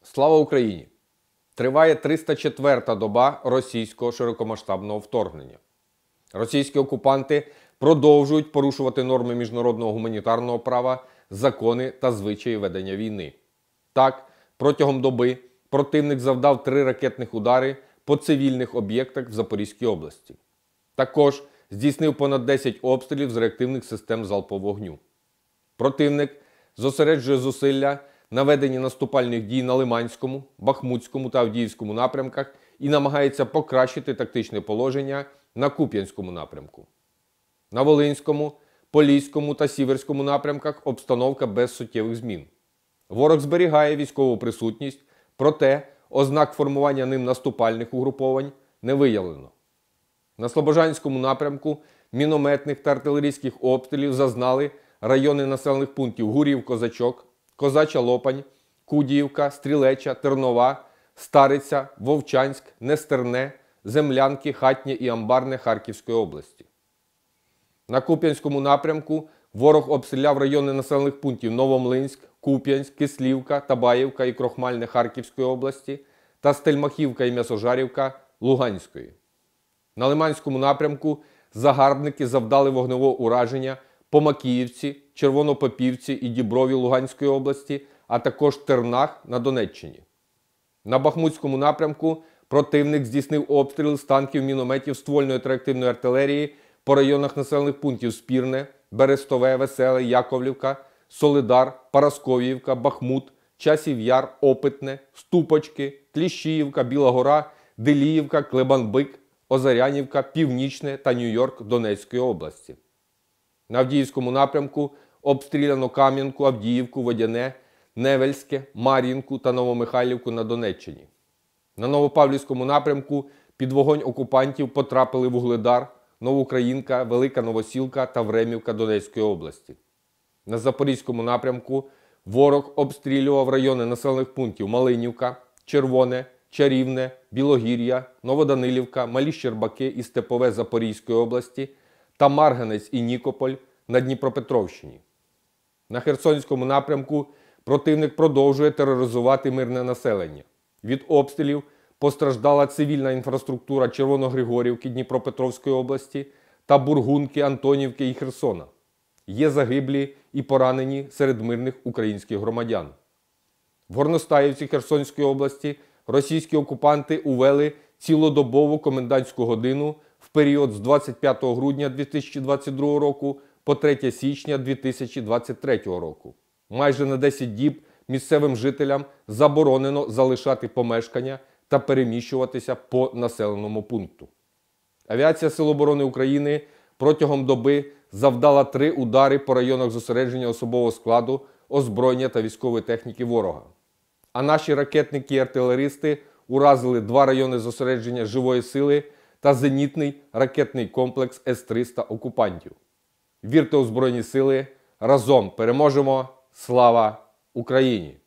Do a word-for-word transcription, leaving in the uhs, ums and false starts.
Слава Україні! Триває триста четверта доба російського широкомасштабного вторгнення. Російські окупанти продовжують порушувати норми міжнародного гуманітарного права, закони та звичаї ведення війни. Так, протягом доби противник завдав три ракетних удари по цивільних об'єктах в Запорізькій області. Також здійснив понад десять обстрілів з реактивних систем залпового вогню. Противник зосереджує зусилля на веденні наступальних дій на Лиманському, Бахмутському та Авдіївському напрямках і намагається покращити тактичне положення на Куп'янському напрямку. На Волинському, Поліському та Сіверському напрямках обстановка без суттєвих змін. Ворог зберігає військову присутність, проте ознак формування ним наступальних угруповань не виявлено. На Слобожанському напрямку мінометних та артилерійських обстрілів зазнали райони населених пунктів Гурів-Козачок, Козача Лопань, Кудіївка, Стрілеча, Тернова, Стариця, Вовчанськ, Нестерне, Землянки, Хатнє і Амбарне Харківської області. На Куп'янському напрямку ворог обстріляв райони населених пунктів Новомлинськ, Куп'янськ, Кислівка, Табаївка і Крохмальне Харківської області та Стельмахівка і М'ясожарівка Луганської. На Лиманському напрямку загарбники завдали вогневого ураження по Макіївці, Червонопопівці і Діброві Луганської області, а також Тернах на Донеччині. На Бахмутському напрямку противник здійснив обстріл з танків, мінометів, ствольної та реактивної артилерії по районах населених пунктів Спірне, Берестове, Веселе, Яковлівка, Солидар, Парасковіївка, Бахмут, Часів Яр, Опитне, Ступочки, Кліщіївка, Біла Гора, Деліївка, Клебанбик, Озарянівка, Північне та Нью-Йорк Донецької області. На Авдіївському напрямку обстріляно Кам'янку, Авдіївку, Водяне, Невельське, Мар'їнку та Новомихайлівку на Донеччині. На Новопавлівському напрямку під вогонь окупантів потрапили Вугледар, Новоукраїнка, Велика Новосілка та Времівка Донецької області. На Запорізькому напрямку ворог обстрілював райони населених пунктів Малинівка, Червоне, Чарівне, Білогір'я, Новоданилівка, Малі Щербаки і Степове Запорізької області та Марганець і Нікополь на Дніпропетровщині. На Херсонському напрямку противник продовжує тероризувати мирне населення. Від обстрілів постраждала цивільна інфраструктура Червоногригорівки Дніпропетровської області та Бургунки, Антонівки і Херсона. Є загиблі і поранені серед мирних українських громадян. В Горностаївці Херсонської області російські окупанти увели цілодобову комендантську годину в період з двадцять п'ятого грудня дві тисячі двадцять другого року по третє січня дві тисячі двадцять третього року. Майже на десять діб місцевим жителям заборонено залишати помешкання та переміщуватися по населеному пункту. Авіація Сил оборони України протягом доби завдала три удари по районах зосередження особового складу, озброєння та військової техніки ворога. А наші ракетники і артилеристи уразили два райони зосередження живої сили та зенітний ракетний комплекс С триста окупантів. Вірте у Збройні Сили, разом переможемо! Слава Україні!